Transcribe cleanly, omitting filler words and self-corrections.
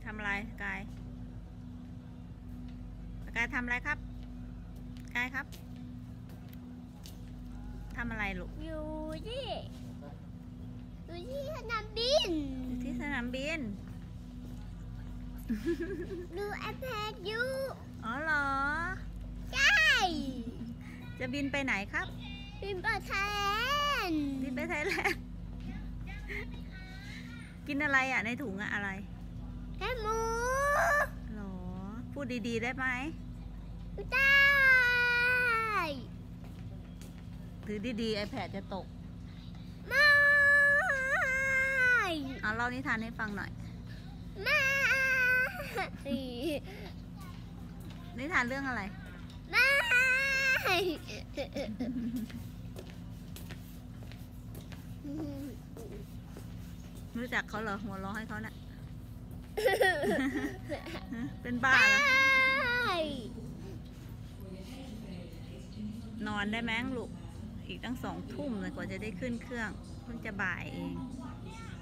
ทำอะไรกายทำอะไรครับกายครับทำอะไรลูกอยู่ที่สนามบินอยู่ที่สนามบินดูไอแพดอยู่อ๋อเหรอใช่จะบินไปไหนครับบินประเทศบินไปไทยแลนด์ กินอะไรอ่ะในถุงอ่ะอะไรแค่หมูหรอพูดดีๆได้ไหมได้ถือดีๆ iPad จะตกไม่เอาเล่านิทานให้ฟังหน่อยไม่นิทานเรื่องอะไรไม่รู้จักเขาเหรอหัวเราะให้เขานะ่ะ เป็นบ้าเหรอนอนได้ไหมลูก อีกตั้ง2 ทุ่มเลยกว่าจะได้ขึ้นเครื่องเพิ่งจะบ่ายเอง